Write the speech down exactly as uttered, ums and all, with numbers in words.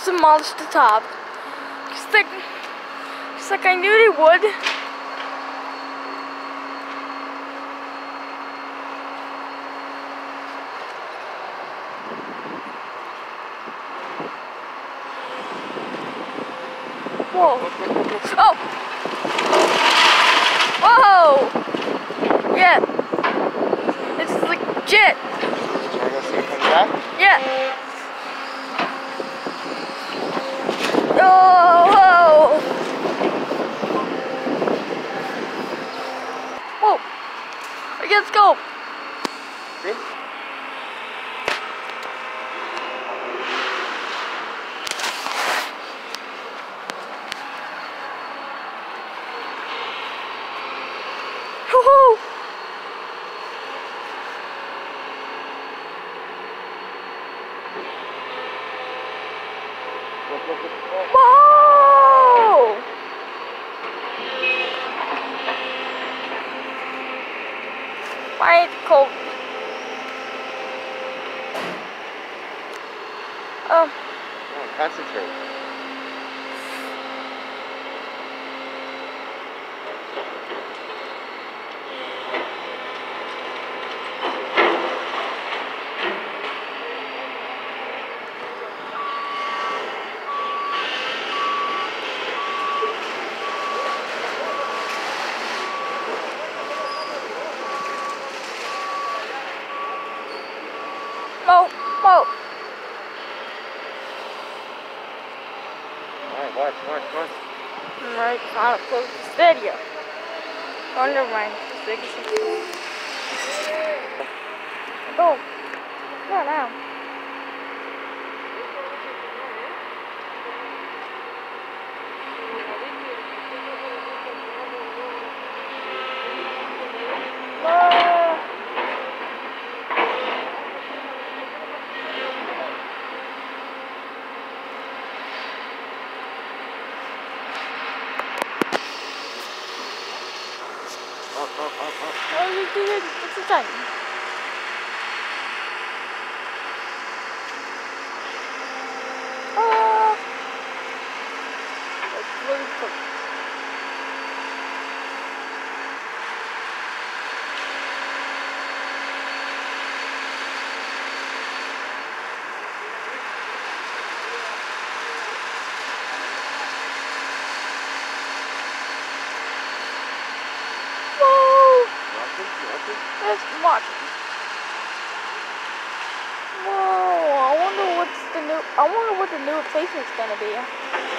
demolish the top. Just like, just like I knew they would. Whoa. Oh! Whoa! Yeah. This is legit. Wanna go see it come back? Yeah. Oh, whoa. Whoa. Okay, let's go. See? Woohoo! Look, look, look, look. Whoa! Why it's cold? Oh. Oh, concentrate. Whoa, whoa. Alright, watch, watch, watch. Alright, I'll close this video. Oh, never mind. Go. Go now. Ah. Up, up, up, up. Oh, you did it. It's a time. Ah. That's really cool. Whoa! Watching, watching. Let's watch. Whoa! I wonder what's the new. I wonder what the new replacement's gonna be.